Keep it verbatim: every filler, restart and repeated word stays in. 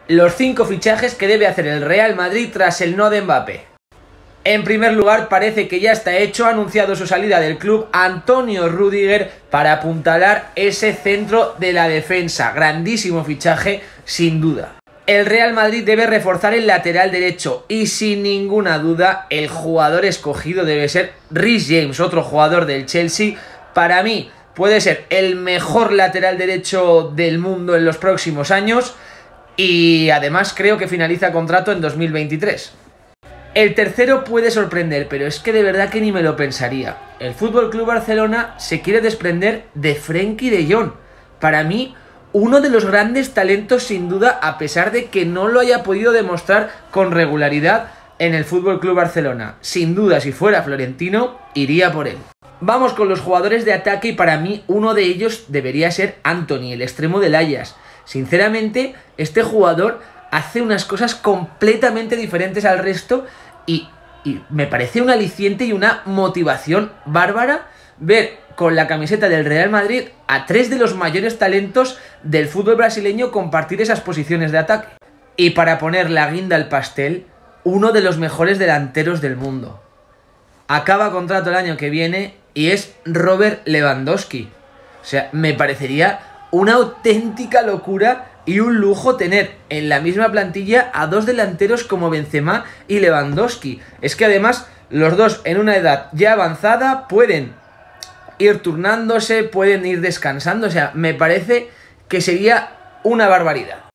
Los cinco fichajes que debe hacer el Real Madrid tras el no de Mbappé. En primer lugar, parece que ya está hecho, ha anunciado su salida del club Antonio Rüdiger para apuntalar ese centro de la defensa. Grandísimo fichaje, sin duda. El Real Madrid debe reforzar el lateral derecho y sin ninguna duda el jugador escogido debe ser Reece James, otro jugador del Chelsea. Para mí puede ser el mejor lateral derecho del mundo en los próximos años y además creo que finaliza contrato en dos mil veintitrés. El tercero puede sorprender, pero es que de verdad que ni me lo pensaría. El F C Barcelona se quiere desprender de Frenkie de Jong. Para mí, uno de los grandes talentos sin duda, a pesar de que no lo haya podido demostrar con regularidad en el F C Barcelona. Sin duda, si fuera Florentino, iría por él. Vamos con los jugadores de ataque y para mí uno de ellos debería ser Antony, el extremo del Ajax. Sinceramente, este jugador hace unas cosas completamente diferentes al resto y, y me parece un aliciente y una motivación bárbara ver con la camiseta del Real Madrid a tres de los mayores talentos del fútbol brasileño compartir esas posiciones de ataque. Y para poner la guinda al pastel, uno de los mejores delanteros del mundo. Acaba contrato el año que viene y es Robert Lewandowski. O sea, me parecería una auténtica locura y un lujo tener en la misma plantilla a dos delanteros como Benzema y Lewandowski. Es que además los dos en una edad ya avanzada pueden ir turnándose, pueden ir descansando. O sea, me parece que sería una barbaridad.